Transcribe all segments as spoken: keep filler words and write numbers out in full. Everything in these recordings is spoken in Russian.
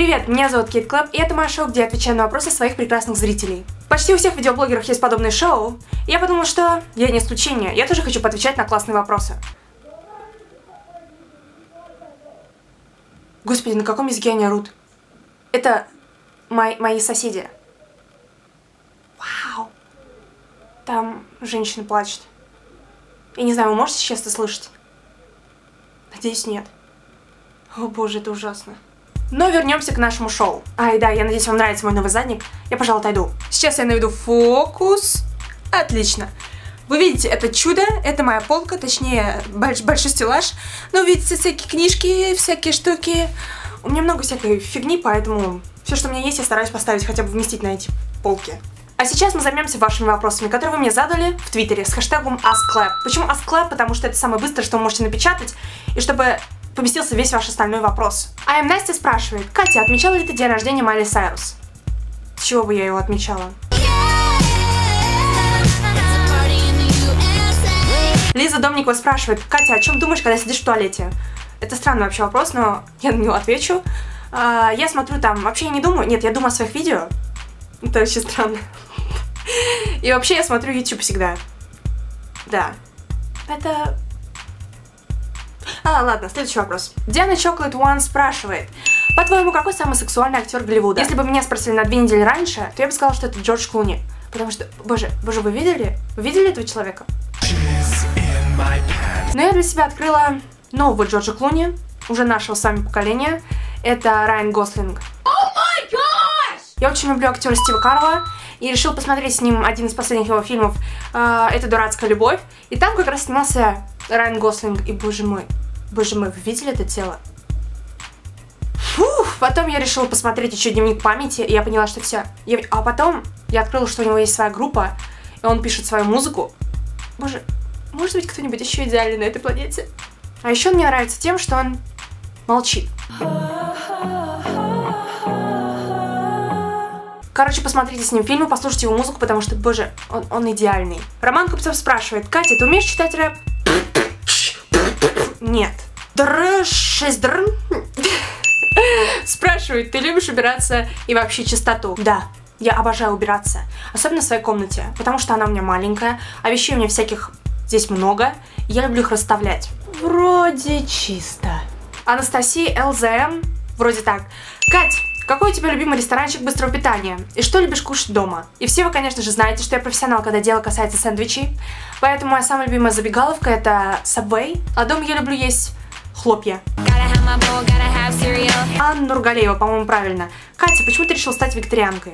Привет, меня зовут Кейт Клэп, и это мое шоу, где я отвечаю на вопросы своих прекрасных зрителей. Почти у всех видеоблогеров есть подобные шоу, и я подумала, что я не исключение, я тоже хочу поотвечать на классные вопросы. Господи, на каком языке они орут? Это мои, мои соседи. Вау. Там женщина плачет. Я не знаю, вы можете сейчас это слышать? Надеюсь, нет. О боже, это ужасно. Но вернемся к нашему шоу. Ай, да, я надеюсь, вам нравится мой новый задник. Я, пожалуй, отойду. Сейчас я наведу фокус. Отлично. Вы видите, это чудо, это моя полка, точнее, больш большой стеллаж. Но видите, всякие книжки, всякие штуки. У меня много всякой фигни, поэтому все, что у меня есть, я стараюсь поставить, хотя бы вместить на эти полки. А сейчас мы займемся вашими вопросами, которые вы мне задали в Твиттере с хэштегом AskClap. Почему AskClap? Потому что это самое быстрое, что вы можете напечатать, и чтобы поместился весь ваш остальной вопрос. А эм Настя спрашивает: Катя, отмечала ли ты день рождения Майли Сайрус? С чего бы я его отмечала? Лиза Домникова спрашивает: Катя, о чем думаешь, когда сидишь в туалете? Это странный вообще вопрос, но я на него отвечу. А, я смотрю там, вообще я не думаю, нет, я думаю о своих видео. Это вообще странно. И вообще я смотрю YouTube всегда. Да. Это... А, ладно, следующий вопрос. Диана Chocolate One спрашивает: по-твоему, какой самый сексуальный актер Голливуда? Если бы меня спросили на две недели раньше, то я бы сказала, что это Джордж Клуни. Потому что, боже, боже, вы видели? Вы видели этого человека? Но я для себя открыла нового Джорджа Клуни, уже нашего с вами поколения. Это Райан Гослинг. Я очень люблю актера Стива Карла и решил посмотреть с ним один из последних его фильмов э, «Это дурацкая любовь». И там как раз снимался Райан Гослинг. И боже мой, боже мой, вы видели это тело? Фух, потом я решила посмотреть еще «Дневник памяти», и я поняла, что все. Я... А потом я открыла, что у него есть своя группа, и он пишет свою музыку. Боже, может быть кто-нибудь еще идеальный на этой планете? А еще он мне нравится тем, что он молчит. Короче, посмотрите с ним фильмы, послушайте его музыку, потому что, боже, он, он идеальный. Роман Купцов спрашивает: Катя, ты умеешь читать рэп? Нет. Спрашивает: ты любишь убираться и вообще чистоту? Да, я обожаю убираться. Особенно в своей комнате, потому что она у меня маленькая, а вещей у меня всяких здесь много, и я люблю их расставлять. Вроде чисто. Анастасия эл зэ эм, вроде так. Кать, какой у тебя любимый ресторанчик быстрого питания? И что любишь кушать дома? И все вы, конечно же, знаете, что я профессионал, когда дело касается сэндвичей. Поэтому моя самая любимая забегаловка — это Subway. А дома я люблю есть хлопья. Анна Нургалеева, по-моему, правильно. Катя, почему ты решила стать вегетарианкой?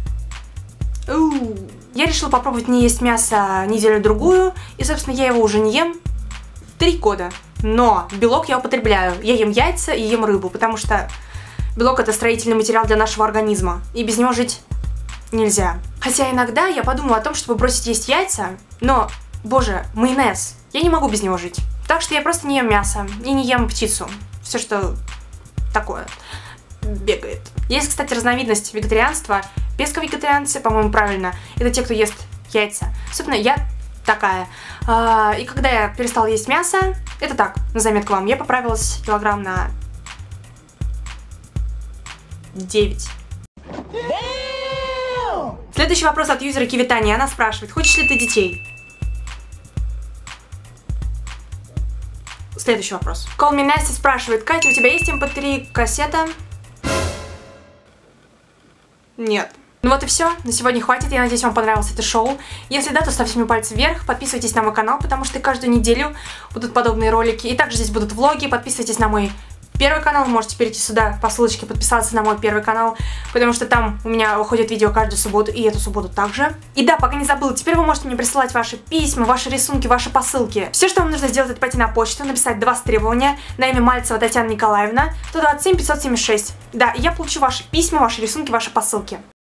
Я решила попробовать не есть мясо неделю-другую. И, собственно, я его уже не ем три года. Но белок я употребляю. Я ем яйца и ем рыбу, потому что белок — это строительный материал для нашего организма, и без него жить нельзя. Хотя иногда я подумала о том, чтобы бросить есть яйца, но, боже, майонез, я не могу без него жить. Так что я просто не ем мясо и не ем птицу. Все, что такое бегает. Есть, кстати, разновидность вегетарианства. Песко-вегетарианцы, по-моему, правильно. Это те, кто ест яйца. Собственно, я такая. И когда я перестала есть мясо, это так, на заметку вам, я поправилась килограмм на девять. Следующий вопрос от юзера Кивитани. Она спрашивает: хочешь ли ты детей? Следующий вопрос. Call Me Настя спрашивает: Катя, у тебя есть эм пэ три кассета? Нет. Ну вот и все. На сегодня хватит. Я надеюсь, вам понравилось это шоу. Если да, то ставьте мне пальцы вверх. Подписывайтесь на мой канал, потому что каждую неделю будут подобные ролики. И также здесь будут влоги. Подписывайтесь на мой первый канал, вы можете перейти сюда по ссылочке, подписаться на мой первый канал, потому что там у меня выходит видео каждую субботу, и эту субботу также. И да, пока не забыла, теперь вы можете мне присылать ваши письма, ваши рисунки, ваши посылки. Все, что вам нужно сделать, это пойти на почту, написать два требования на имя Мальцева Татьяна Николаевна, сто двадцать семь пятьсот семьдесят шесть. Да, и я получу ваши письма, ваши рисунки, ваши посылки.